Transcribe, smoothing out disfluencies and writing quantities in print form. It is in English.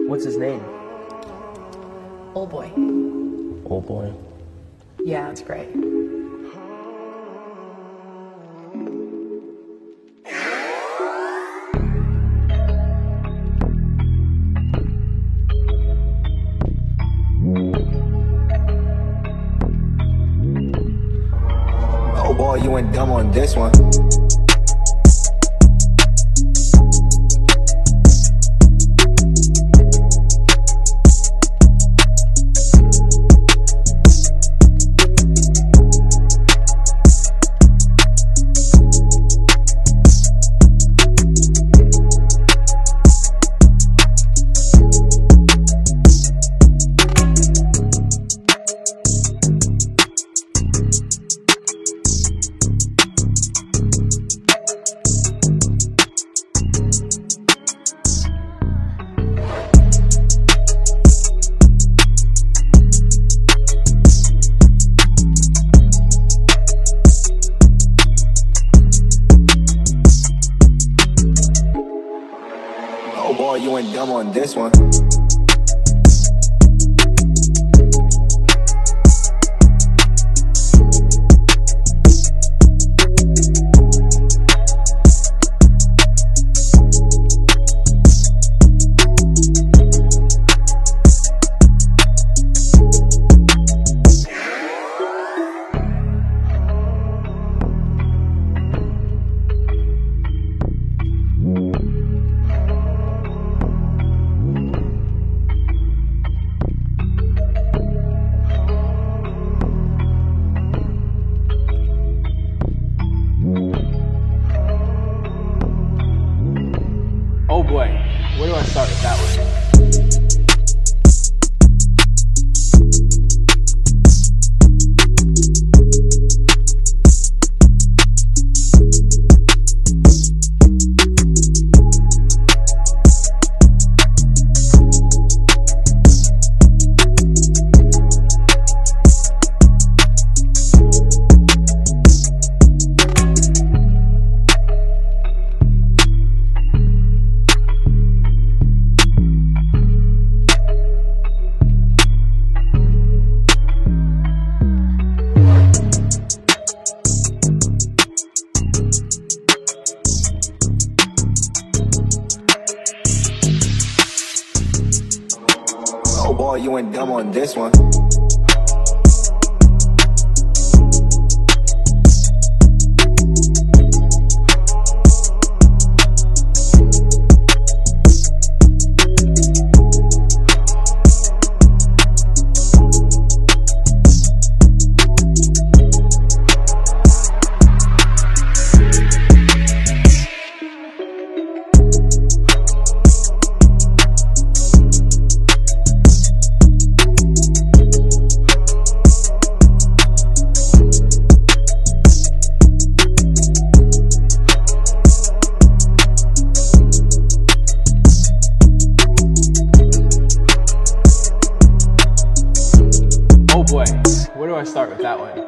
What's his name? Old boy. Old boy. Yeah, it's great. Oh boy, you went dumb on this one. Oh boy, you went dumb on this one. Oh boy, where do I start with that one? Oh boy, you went dumb on this one. Oh boy, where do I start with that one?